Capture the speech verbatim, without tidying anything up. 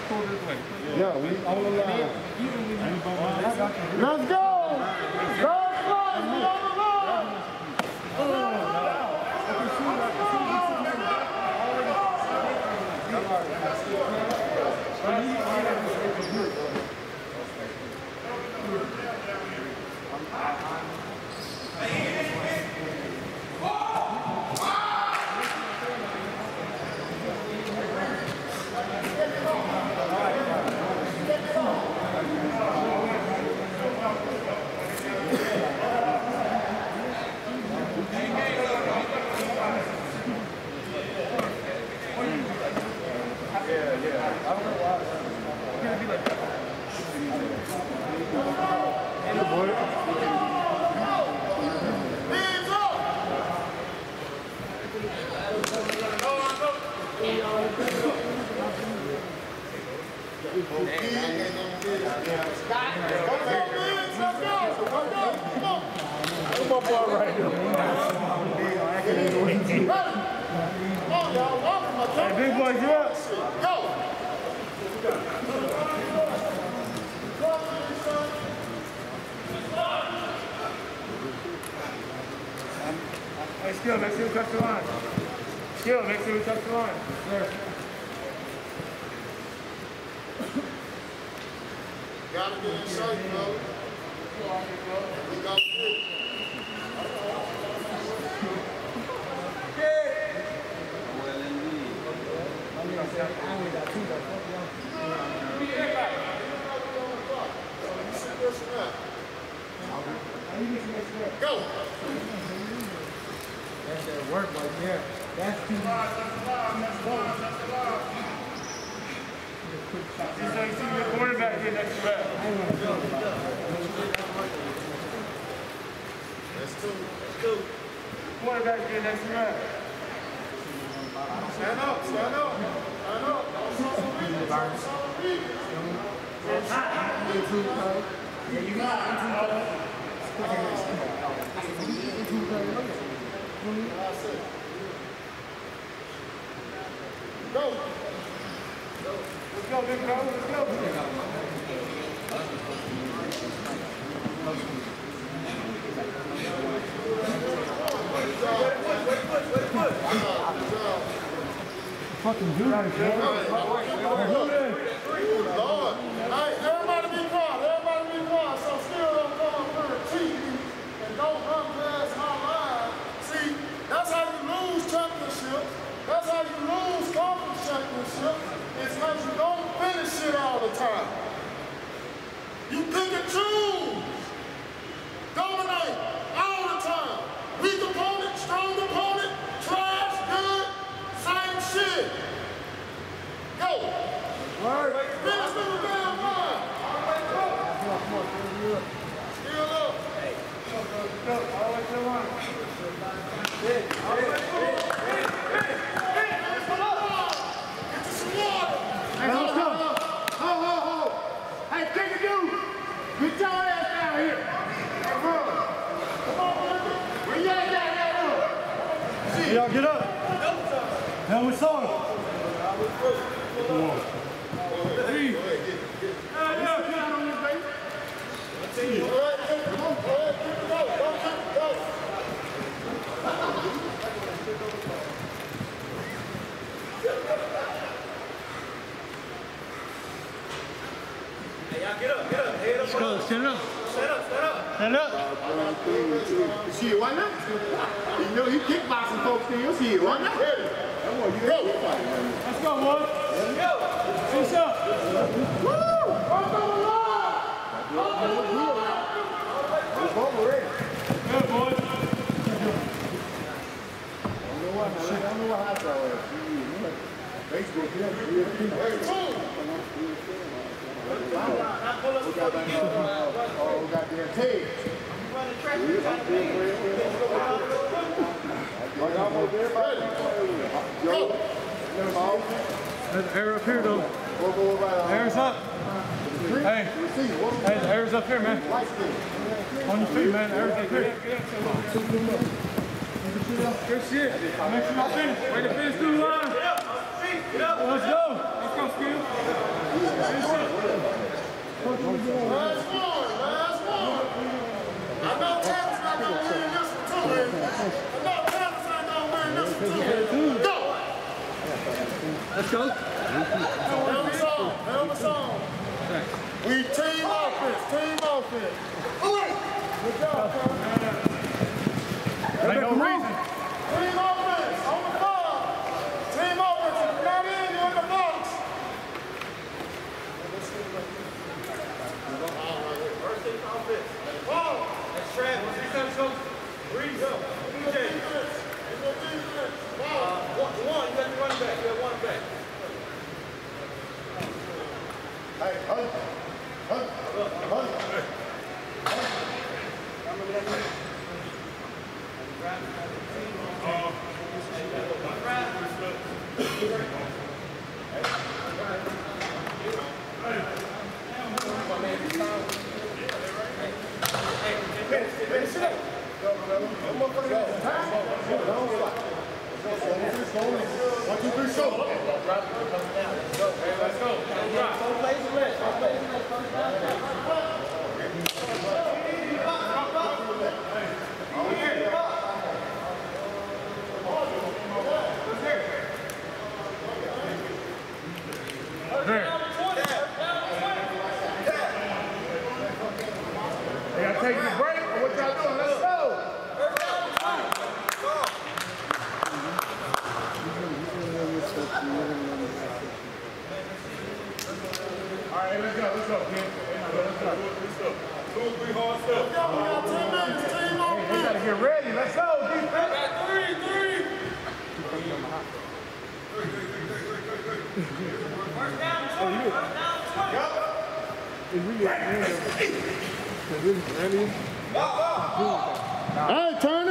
pull this way. Yeah, we on the line. Let's go! Go fly! We on the line! Big boys, you're up. Go! Hey, Skill, make sure you touch the line. Skill, make sure you touch the line. Sure. Gotta get in shape, bro. We got through. Go! That's that work right there. That's too much. Just so you see your quarterback here next to that. That's two. That's two. Quarterback here next to that. Stand up, stand up. Stand up. Yeah, you got it. Go. Let's go, big bro. Let's go. Fucking do that, bro. Lord. Hey, everybody be quiet. Everybody be quiet. So still don't come up here cheating and don't run past my line. See, that's how you lose championships. That's how you lose conference championships. It's because you don't finish it all the time. You pick and choose. Dominate all the time. Weak opponent, strong opponent, trash, good, same shit. Go. Word. Finish the damn line. Still up. Hey. Go, all the way to the line. Hey, hey, hey, hey, hey, hey, come on. Get you some water. Hey, let's go. Ho, ho, ho. Hey, take a dude. Get your ass down here. Hey, bro. Come on, baby. Bring your ass down here. Y'all get up. Now we saw him. Come on. Three. Yeah, yeah, get out on this, baby. Go ahead, come on, go ahead, keep it going. Go, keep it going. Hey, y'all get up, get up, head up. Let's go, stand up. Stand up, stand up. Stand up. Shit, why not? You know, he kickboxing folks still. Shit, why not? Let's go, boy. Let's go. Finish up. Woo! I'm going live! It's over already. Good, boy. I don't know what happened. Facebook, yeah. We got that, uh, oh, we got that tape. There's air up here, though. Air's up. Hey, hey, the air's up here, man. On your feet, man. The air's up here. Good shit. Make sure y'all finish. Way to finish through the line. Let's go. Let's go, Skill. Last one, last one. I know Travis not gonna win this one too, man. I know Travis not gonna win this one too. Go! Let's go. Help us on, help us on. We team offense, team offense. Good job, Travis. Ain't no reason. Team offense, on the ball. Team offense, if you're not in, you're in the box. First thing offense. Ball. That's Travis. Defense coach. Breeze up. D J. Uh, one, one, you got the running back. You got one back. Hey, hunt. Hunt. Hunt. One, two, three, show. Let's go. Don't play the left. Don't play the left. You gotta take your break or what y'all doing? Let's go. All right, let's go, let's go, kid. Let's go, let's go. Two, three, hard stuff. We got ten minutes, team on hey, we gotta get ready. Let's go, defense. Got three, three. First down, twenty. First down, twenty. All right, turn